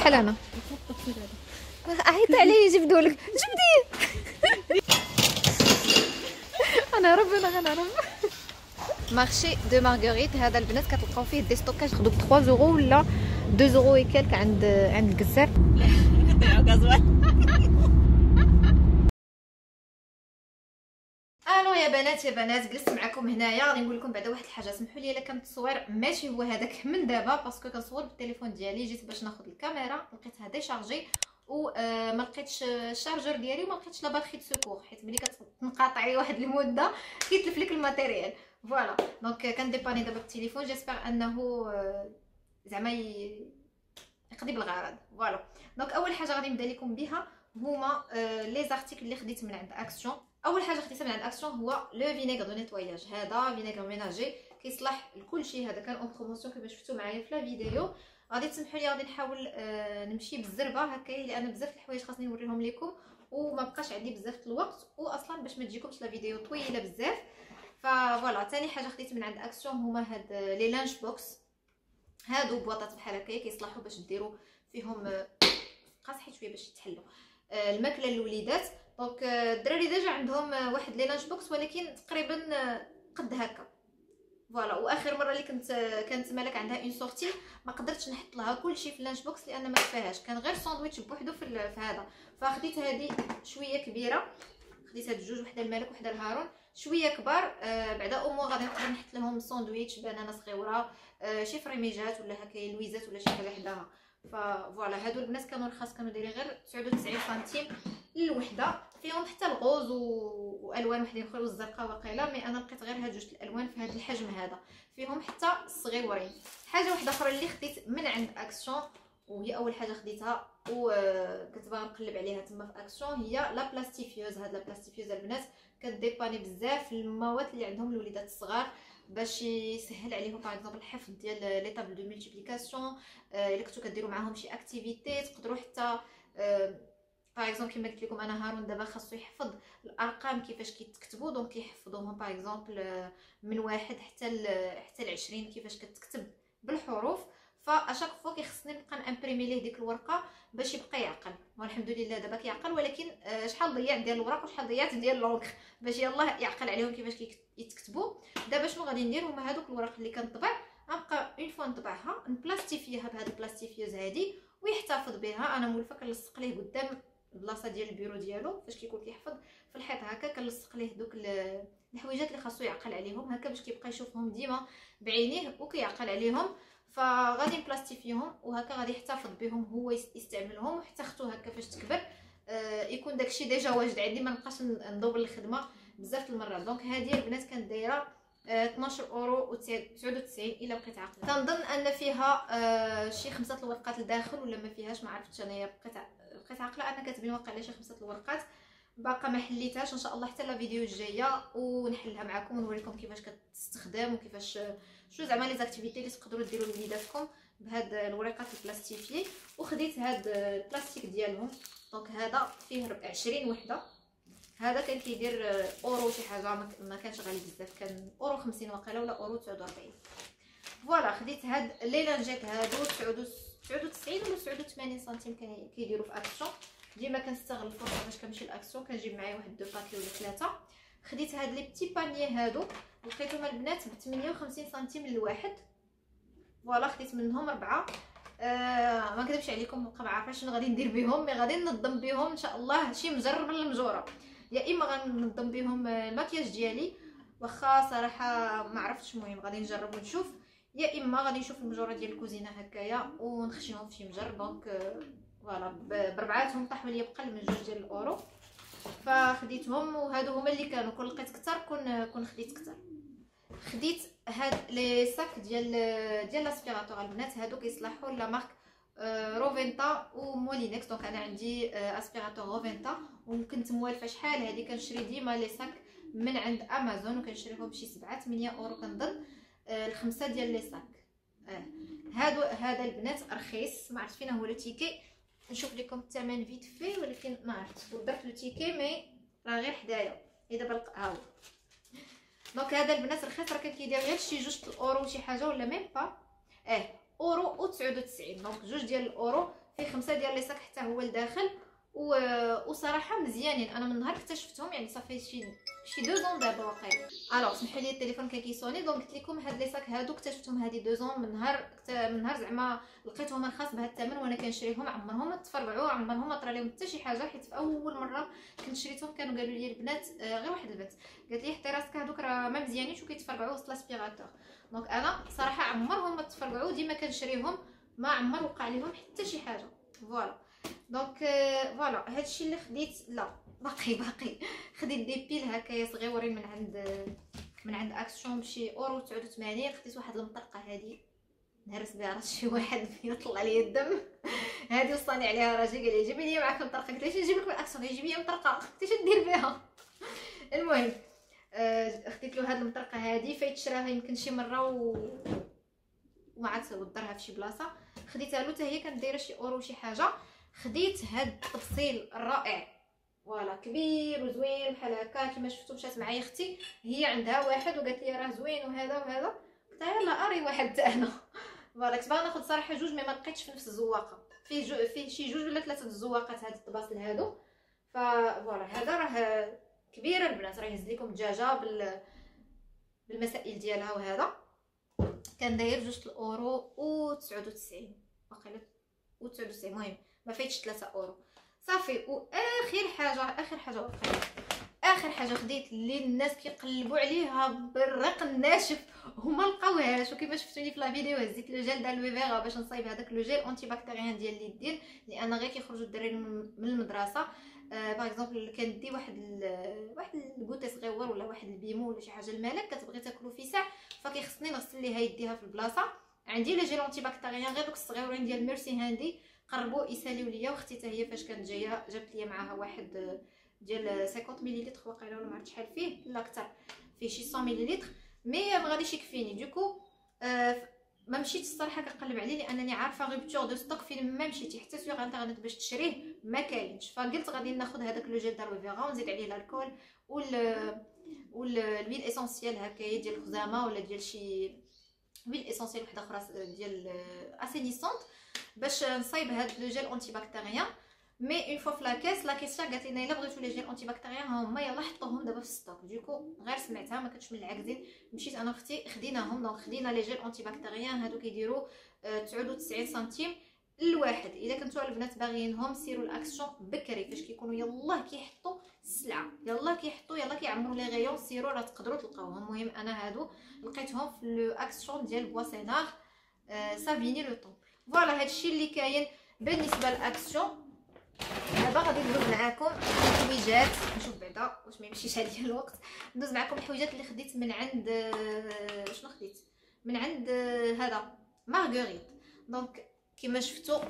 بحال انا عيط عليه جبدولك جبديه. انا ربي انا ربي. مارشي دو مارغريت هذا البنات كتلقاو فيه دي ستوكاج ياخذوا ب 3 يورو ولا 2 يورو وكالك عند الجزار. الو يا بنات جلست معكم هنايا غادي نقول لكم بعدا واحد الحاجه. سمحوا لي الا كان التصوير ماشي هو هذاك من دابا باسكو كنصور بالتليفون ديالي. جيت باش ناخذ الكاميرا لقيتها ديشارجي وما لقيتش الشارجور ديالي وما لقيتش لا باتري دو سيكور، حيت ملي كتنقاطعي واحد المده كيتلف لك الماتيريال. فوالا دونك كنديباني دابا بالتليفون. جيسبر انه زعما يقضي بالغرض. فوالا دونك اول حاجه غادي نبدا لكم بها هما لي زارتيكل اللي خديت من عند اكسيون. اول حاجه خديتها من عند اكسيون هو لو فينيغ دو نيتواياج. هذا فينيغ ميناجي كيصلح لكل شيء. هذا كان اون بروموسيون كما شفتوا معايا في لا فيديو. غادي تسمحوا لي غادي نحاول نمشي بالزربه هكايا لان بزاف الحوايج خاصني نوريهم لكم وما بقاش عندي بزاف الوقت، واصلا باش ما تجيكمش لا فيديو طويله بزاف. فوالا ثاني حاجه خديت من عند اكسيون هما هاد لي لانش بوكس. هادو بواطات بحال هكايا كيصلحوا باش ديروا فيهم قاص حيت شويه باش يتحلوا الماكله للوليدات. دونك الدراري ديجا عندهم واحد لي لانش بوكس ولكن تقريبا قد هكا. فوالا واخر مره اللي كانت مالك عندها اون سورتي ما قدرتش نحط لها كلشي في اللانش بوكس لان ما كفاهاش، كان غير ساندويتش بوحدو في هذا. فخديت هذه شويه كبيره، خديت هاد جوج، وحده الملك وحده الهارون شويه كبار. بعدا اومو غادي نقدر نحط لهم ساندويتش بنانه صغيره، شي فريميجات ولا هكايا لويزات ولا شي حاجه حداها. فوالا هادو البنات كانوا رخاص، كانوا دايرين غير 99 سنتيم للوحده. فيهم حتى الغوز والوان وحدين اخرين والزرقاء وقيله، مي انا لقيت غير هاد جوج الالوان في هذا الحجم هذا. فيهم حتى الصغيورين. حاجه واحده اخرى اللي خديت من عند اكسيون وهي اول حاجه خديتها وكنت باغا نقلب عليها تما في اكسيون هي لا بلاستيفيوز. هاد لا بلاستيفيوز البنات كديباني بزاف المواد اللي عندهم الوليدات الصغار باش يسهل عليهم باغ اكزومبل الحفظ ديال لي طابل دو ملتيبليكاسيون. الا كنتو كديروا معاهم شي اكتيفيتي تقدروا حتى باغ اكزومبل كما قلت لكم انا هارون دابا خاصو يحفظ الارقام كيفاش كيتكتبوا، دونك يحفظوهم باغ اكزومبل من واحد حتى ل 20 كيفاش كتكتب بالحروف. فاشاك فوا كيخصني نبقى نامبريمي ليه ديك الورقه باش يبقى يعقل. والحمد لله دابا كيعقل، ولكن شحال ضيعت ديال الوراق وشحال ضيعت ديال لونكر باش يلاه يعقل عليهم كيفاش يتكتبوا. دابا شنو غادي ندير هما هذوك الوراق اللي كنطبع غنبقى اون فوا نطبعها نبلاستيفيها بهاد البلاستيفيوز هادي ويحتفظ بها. انا مولفه كنلصق ليه قدام البلاصه ديال البيرو ديالو فاش كيكون كيحفظ في الحيط هكا، كنلصق ليه دوك الحويجات اللي خاصو يعقل عليهم هكا باش كيبقى يشوفهم ديما بعينيه وكيعقل عليهم. فغادي نبلاستيفيهم وهكا غادي يحتفظ بهم هو يستعملهم، وحتى اختو هكا فاش تكبر يكون داكشي ديجا واجد عندي ما نبقاش ندوبل الخدمه بزاف المرات. دونك هذه البنات كانت دايره 12 اورو و99 الا بقيت عاقله. كنظن ان فيها شي 5 الورقات لداخل ولا ما فيهاش، ما عرفتش انايا بقيت عاقله انا كاتبين واقع على شي 5 الورقات باقا ما حليتهاش. ان شاء الله حتى لا فيديو الجايه ونحلها معكم ونوريكم كيفاش كتستخدم وكيفاش شنو زعما لي زاكتيفيتي اللي تقدروا ديروا لوليداتكم بهاد الورقات البلاستيكيه. وخديت هاد البلاستيك ديالهم، دونك هذا فيه 20 وحده. هذا كان كيدير اورو شي حاجه، ما كانش غالي بزاف، كان اورو 50 وقيله ولا اورو 49. فوالا خديت هاد لي لانجيت هادو 99 ولا 89 سنتيم كيديروا في اكسيون. ديما كنستغل الفرصه باش كنمشي لاكسيون كنجيب معايا واحد دو باكي ولا 3. خديت هاد لي بتي بانيي هادو لقيتهم البنات ب 58 سنتيم للواحد. فوالا خديت منهم 4. ما نكذبش عليكم نبقى ما عارفاش شنو غادي ندير بهم، مي غادي ننظم بهم ان شاء الله شي مجر من المجوره. يا اما غننظم بهم الماكياج ديالي واخا صراحه ما عرفتش، المهم غادي نجرب ونشوف، يا اما غادي نشوف المجوره ديال الكوزينه هكايا ونخشيهم في شي مجر. دونك فوالا بربعاتهم طاحوا لي بقل من 2 ديال الاورو فخديتهم. وهادو هما اللي كانوا كون لقيت كثر كون خديت كثر. خديت هاد لي ساك ديال لاسبيراتور البنات. هادو كيصلحوا لا مارك روفينتا ومولينكس. دونك انا عندي اسبيراتور روفينتا وكنت موالفه شحال هادي كنشري ديما لي ساك من عند امازون وكنشريهم بشي 7-8 اورو كنظن الخمسه ديال لي ساك. هذا البنات رخيص، ما عرفت فين هو لو تيكي، نشوف لكم الثمن فيت في، ولكن ما عرفت درت لو تيكي مي راه غير حدايا دابا ها هو. دونك هذا البنات رخيص، راه كان كيدير غير شي 2 اورو شي حاجه ولا ميم با اورو و99. دونك 2 ديال الاورو فيه 5 ديال لي صاك حتى هو لداخل. وصراحه مزيانين. انا من نهار اكتشفتهم يعني صافي شي 2 زون دابا واقيلا. الوغ سمحوا لي التليفون كان كيسوني. دونك قلت لكم هاد لي صاك هادو اكتشفتهم هادي 2 زون من نهار زعما لقيتهم رخاص بهذا الثمن وانا كنشريهم. عمرهم ما تفرعوا، عمرهم ما طرا لهم حتى شي حاجه، حيت في اول مره كنت شريتهم كانوا قالوا لي البنات غير واحد البنت قالت لي حتى راسك هادوك راه ما مزيانينش وكيتفرعوا وسط لاسبيراتور. دونك انا صراحه عمرهم ما تفرعوا، ديما كنشريهم ما عمر وقع لهم حتى شي حاجه. فوالا دونك فوالا هادشي اللي خديت. لا باقي خديت دي بيل هكايا صغيورين من عند اكسيون بشي اورو 89. خديت واحد المطرقه هادي نهرس بها راس شي واحد يطلع لي الدم. هادي وصاني عليها راجل قال لي جيبي لي معاك المطرقه. قلت له نجيب لك من اكسيون، جيبي لي مطرقه. قلت له دير بها. المهم خديت له هاد المطرقه هادي فايت شراها يمكن شي مره وما عاد ودرها في شي بلاصه. خديتها له حتى هي كانت دايره شي اورو شي حاجه. خديت هاد التفصيل الرائع فوالا كبير وزوين بحال هكا كيما شفتوا. مشات معايا اختي هي عندها واحد وقالت لي راه زوين وهذا قلت لها يلا اري واحد حتى انا. فوالا كنت باغا ناخذ صراحه جوج مي ما لقيتش في نفس الزواقه. فيه شي جوج ولا 3 الزواقات هاد الطباصل هادو. فوالا هذا راه كبيره البنات، راه يهز لكم الدجاجه بالمسائل ديالها. وهذا كان داير 2 اورو و99 واقيلا و99. المهم ما فايتش 3 اورو صافي. اخر حاجه خديت اللي الناس كيقلبوا عليها بالرق الناشف وما لقاوهاش. وكما شفتوني في لا فيديو هزيت لو جيل دالوي فيغا باش نصايب هذاك لو جيل انتي بكتيريان ديال اليدين، لان غير كيخرجوا الدراري من المدرسه باغ اكزومبل كندي واحد الكوتي صغيور ولا واحد البيمو ولا شي حاجه المالك كتبغي تاكلو في ساع، فكيخصني نغسل ليها يديها في البلاصه. عندي لي جيل انتي بكتيريان غير دوك الصغيورين ديال ميرسي هاندي قربوا يساليو ليا. واختي حتى هي فاش كانت جايه جابت لي معاها واحد ديال 50 مليلتر واقيلا ولا ما عرفت شحال فيه لا اكثر، فيه شي 100 مليلتر مي ما غاديش يكفيني. دوكو ما مشيتش الصراحه كنقلب عليه لانني عارفه روبتور دو ستوك فين ما مشيتي حتى سوغ انترنت باش تشريه ما كاينش. فقلت غادي ناخذ هذاك لو جيل دالوي فيغا ونزيد عليه الكول والويل اسونسيال هكايا ديال الخزامه ولا ديال شي ويل اسونسيال وحده اخرى ديال اسينيسونت باش نصايب هاد لو جيل انتي بكتيريان. مي اون فوا في لاكيس قالت لنا الا بغيتو لي جيل انتي بكتيريان هما يلا حطوهم دابا في الستوك. دوكو غير سمعتها ما كنتش من العاكزين مشيت انا واختي خديناهم. دونك خدينا لي جيل انتي بكتيريان هادو كيديروا 99 سنتيم الواحد. الا كنتو البنات باغيينهم سيروا الاكسيون بكري فاش كيكونوا يلاه كيحطوا السلعه يلا كيعمروا لي غيون سيروا راه تقدروا تلقاوهم. المهم انا هادو لقيتهم في لو اكسيون ديال بواسينار سافيني لو طون. فوالا هادشي اللي كاين بالنسبه للاكسيون. دابا غادي ندوز معاكم الحويجات نشوف بعدا واش ما يمشيش عليا الوقت. ندوز معاكم الحويجات اللي خديت من عند شنو خديت من عند هذا مارغريت. دونك كما شفتوا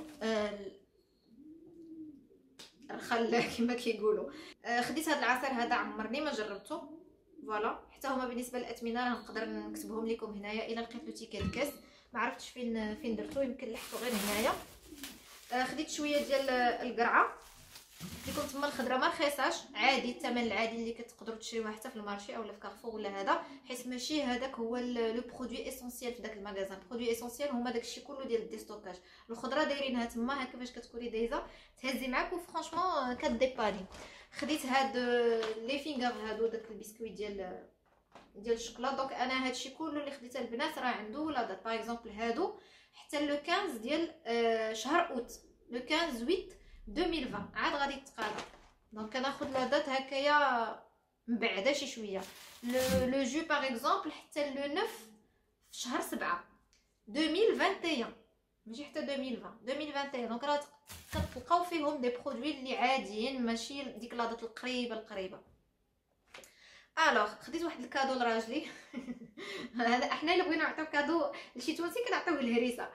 الرخل كما كيقولوا. خديت هذا العصير هذا عمرني ما جربته. فوالا حتى هما بالنسبه للاثمنه راه نقدر نكتبهم لكم هنايا الا لقيت لو تيكيت كاس. ما عرفتش فين درتو يمكن لحقتو غير هنايا. خديت شويه ديال القرعه لكم تما الخضره ما رخيصاش عادي الثمن العادي اللي كتقدروا تشريوها حتى في المارشي اولا في كارفور ولا هذا، حيت ماشي هذاك هو لو برودوي اسونسيال في داك المغازان. برودوي اسونسيال هما داكشي كله ديال الديستوكاج. الخضره دايرينها تما هكا باش كتكوني دايزه تهزي معاك وفرانشمون كديباني. خديت هاد لي فينغر هادو داك البسكويت ديال الشوكولا. دونك انا هادشي كله اللي خديت البنات راه عنده لا دات. باغ اكزومبل هادو حتى لو 15 ديال شهر اوت لو 15 8 2020 عاد غادي يتقاضى. دونك كناخذ لا دات هكايا مبعده شي شويه. لو جو باغ اكزومبل حتى لو 9 في شهر 7 2021 ماشي حتى 2021. دونك راه كتلقاو فيهم دي برودوي اللي عاديين ماشي ديك لا دات القريبه. الوغ خديت واحد الكادو لراجلي. هذا احنا اللي بغينا نعطيو كادو لشي تونسي كنعطيوه الهريسه.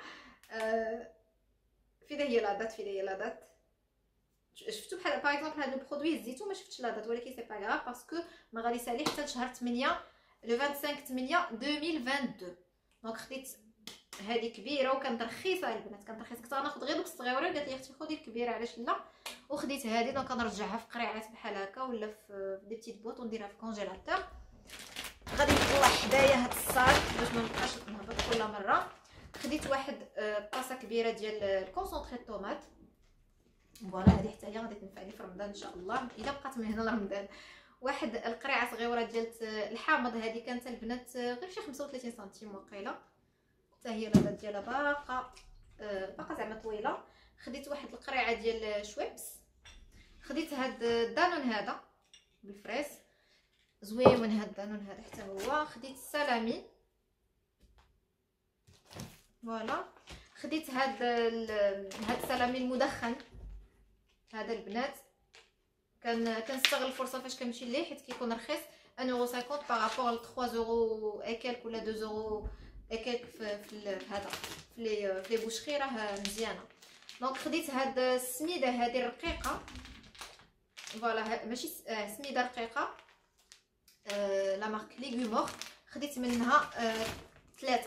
فين هي لا دات شفتو بحال باغ اكزومبل هذا البرودوي هزيتو ما شفتش لا دات ولكن سي با غراف باسكو ما غادي يسالي حتى شهر 8 لو 25/8 2022. دونك خديت هذه كبيره وكانت رخيصه البنات كانت رخيصه. كنت غناخذ غير دوك الصغيورين قالت لي اختي خدي الكبيره علاش لا. وخديت هذه دونك كنرجعها في قريعات بحال هكا ولا في دي بتيت بواط ونديرها في كونجيلاتور. غادي نطلع حدايا هاد الصاج باش ما نبقاش نهبط كل مره. خديت واحد طاسه كبيره ديال الكونسونطري الطوماط فوالا هذه حتى هي غادي تنفعني في رمضان ان شاء الله الا بقات من هنا لرمضان. واحد القريعه صغيره ديال الحامض، هذه كانت البنات غير شي 35 سنتيم وقيله، حتى هي الغداد ديالها باقا زعما طويله. خديت واحد القريعه ديال شويبس، خديت هاد الدانون هذا بالفريز زويون، هاد الدانون هذا حتى هو. خديت السلامي فوالا. خديت هاد السلامي المدخن هذا البنات، كنستغل الفرصه فاش كنمشي ليه حيت كيكون رخيص 1.50 بارابور ل 3 اورو اكلك ولا 2 اورو اكلك في هذا في لي بوشخي، راه مزيانه. دونك خديت هاد السميده هذه الرقيقه فوالا، ماشي سميده رقيقه لا مارك ليغومور، خديت منها 3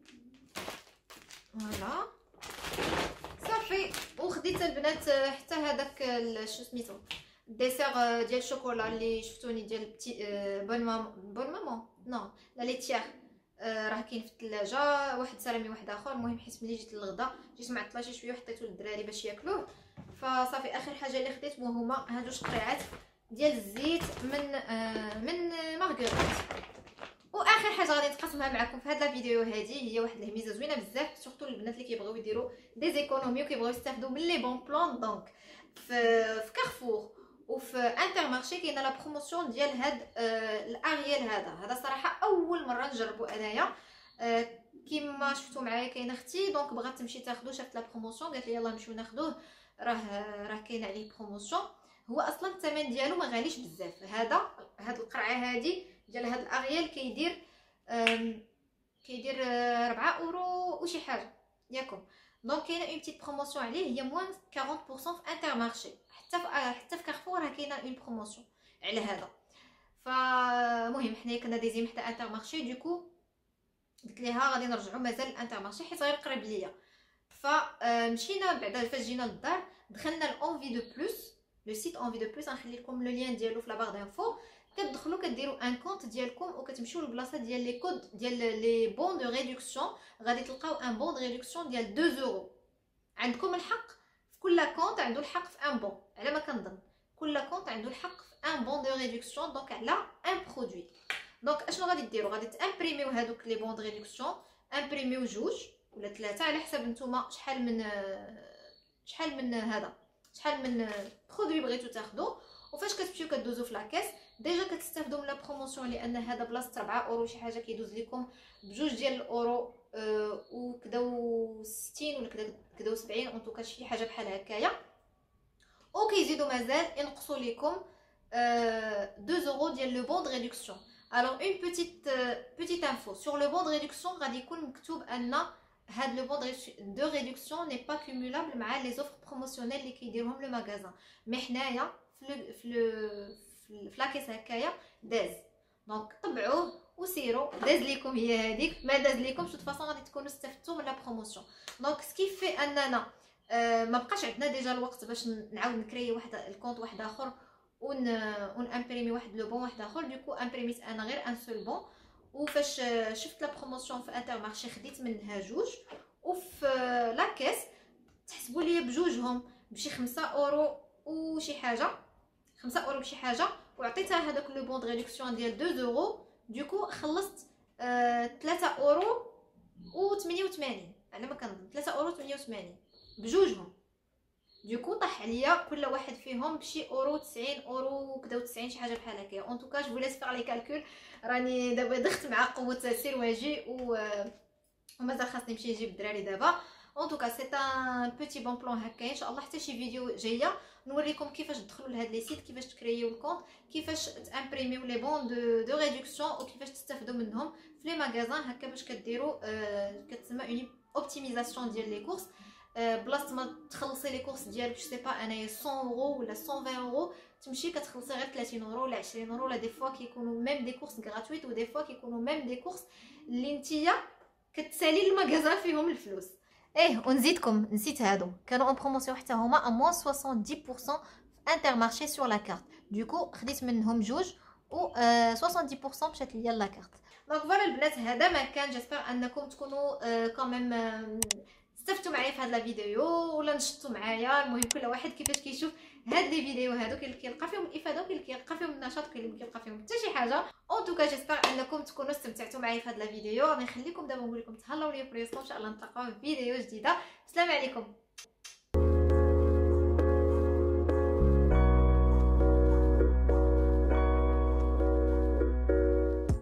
فوالا صافي. وخديت البنات حتى هذاك شو سميتو الديسير ديال الشوكولا اللي شفتوني ديال بون مامون نو لا ليتيير، راه كاين في الثلاجه، واحد سلامي واحد اخر. المهم حيت ملي جيت للغدا جيت معطله شي شويه وحطيته للدراري باش ياكلوه، فصافي اخر حاجه اللي خديتهم هما هادو جوج قطيعات ديال الزيت من مارغريت. واخر حاجه غادي نتقاسمها معكم في هذا الفيديو هذه هي واحد الهميزه زوينه بزاف، سورتو البنات اللي كيبغيو يديروا دي زيكونومي وكيبغيو يستافدوا من لي بون بلان. دونك في كارفور وفي انترمارشي كاينه لا بروموسيون ديال هاد الاريال هذا صراحه اول مره نجربو انايا. كيما شفتوا معايا كاينه اختي دونك بغات تمشي تاخذو، شافت لا بروموسيون قالت لي يلاه نمشيو ناخذوه، راه كاين عليه بروموسيون. هو اصلا الثمن ديالو ما غاليش بزاف. هاد القرعه هذه ديال هاد الاريال كيدير 4 اورو وشي حاجه ياكم. دونك كاينه اون بتيت بروموسيون عليه، هي موان 40% في انترمارشي، حتى في كارفور راه كاينه اون بروموسيون على هذا. فمهم حنايا كنا دايزين حتى انترمارشي، دوكو قلت ليها غادي نرجعوا مازال الانترمارشي حيت غير قريب ليا. فمشينا بعدا فاش جينا للدار دخلنا لأونفي دو بلوس، لو سيت أونفي دو بلوس غنخلي لكم لو لين ديالو في لا بار دانفو. كتدخلوا كديروا ان كونط ديالكم وكتمشيو للبلاصه ديال لي كود ديال لي بون دو ريدكسيون، غادي تلقاو ان بون دو ريدكسيون ديال 2 اورو. عندكم الحق في كل كونط عنده الحق في ان بون، على ما كنظن كل كونط عنده الحق في ان بون دو ريدكسيون دونك على ان برودوي. دونك اشنو غادي ديروا؟ غادي تامبريميو هذوك لي بون دو ريدكسيون، امبريميو 2 ولا 3 على حسب نتوما شحال من برودوي بغيتو تاخذوا. وفاش كتمشيو كدوزو في لاكاس ديجا كتستافدوا من لا بروموسيون، لان هذا بلاصه 4 اورو شي حاجه كيدوز لكم بجوج ديال الاورو وكدا و60 ولا كدا و70 اون توكا شي حاجه بحال هكايا. وكيزيدوا مازال ينقصوا لكم 2 اورو ديال لو بون دو ريدكسيون. الوغ اون بوتيت انفو سور لو بون دو ريدكسيون غادي يكون مكتوب ان هاد لو بون دو ريدكسيون ني با كومولابل مع لي زوفر بروموسيونيل اللي كيديرهم لو ماغازان. مي حنايا في لاكيس هكايا داز، دونك طبعوه وسيروا داز ليكم هي هذيك، ما داز ليكمش دو فاصون غادي تكونوا استفدتوا من لا بروموسيون. دونك سكيف في اننا ما بقاش عندنا ديجا الوقت باش نعاود نكري واحد الكونط واحد اخر ون امبريمي واحد لو بون واحد اخر. دوكو امبريميت انا غير ان سول بون، وفاش شفت لا بروموسيون في انترمارشي خديت منها جوج، وفي لاكيس تحسبوا لي بجوجهم بشي 5 اورو وشي حاجه، 5 اورو بشي حاجه، وعطيتها هذاك لو بون دو ريدكسيون ديال 2 اورو. دوكو خلصت 3 اورو و88 على ما كنظن، 3 اورو 88 بجوجهم. دوكو طاح عليا كل واحد فيهم بشي اورو 90 اورو كدا 90 شي حاجه بحال هكا. اون توكا جو ليس فيغ لي كالكول، راني دابا دخت مع قوه سير واجي ومازال خاصني نمشي نجيب الدراري دابا. اون توكا سي ان بوتي بون بلان هكا. ان شاء الله حتى شي فيديو جايه نوريكم كيفاش تدخلوا لهاد لي سيت، كيفاش تكرييو الكونط، كيفاش تامبريميو لي بون دو ريدكسيون، وكيفاش تستافدوا منهم في لي ماغازان هكا باش كديروا كتسمى اوني اوبتيميزاسيون ديال لي كورس. بلاصه ما تخلصي لي كورس ديالك جو سي با انايا 100 اورو ولا 120 اورو تمشي كتخلصي غير 30 اورو ولا 20 اورو، ولا دي فوا كيكونوا ميم دي كورس غراتويت، ودي فوا كيكونوا ميم دي كورس اللي نتيا كتسالي الماغازان فيهم الفلوس. ونزيدكم نسيت هادو كانوا اون بروموسيون حتى هما امون 70% في انترمارشي سور لا كارت. دوكو خديت منهم جوج و 70% مشات ليا لا كارت. دونك فوالا البنات هذا ما كان. جيسبر انكم تكونوا كوميم استفدتوا معايا في هذا الفيديو ولا نشطوا معايا. المهم كل واحد كيفاش كيشوف هاد لي فيديو هادو، كاين اللي كيلقى فيهم الافاده وكاين اللي كيلقى فيهم النشاط وكاين اللي كيلقى فيهم حتى شي حاجه. اون توكا جيسبر انكم تكونوا استمتعتوا معايا في هذا الفيديو. غادي نخليكم دابا نقول لكم تهلاو ليا في ان شاء الله نتلاقاو في فيديو جديده. السلام عليكم.